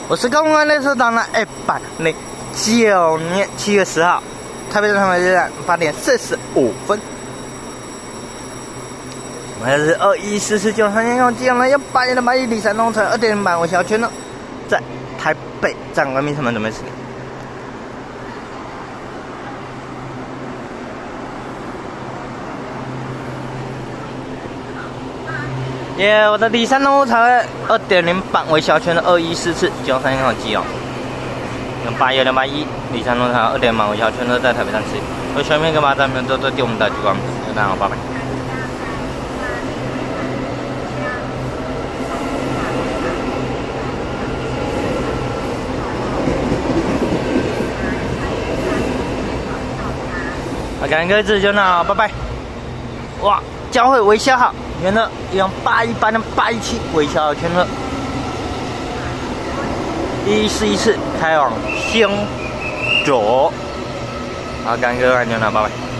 我是公安列车长的109年7月10号，台北站台北站8点45分。我们是214493进了要8点的8里山东城2点半，我小圈了，在台北站外面他们准备10点。我的里山东城2点0半为小圈的214493号机哦。8月281里山东城2点半为小圈的在台北站吃。我全面跟马站们都对我们的举光，大家好，拜拜。好，感谢各位支持，就那拜拜。哇，交会微笑号。原乐用81班的817微笑圈乐1414开往新左，好，感谢各位观众，拜拜。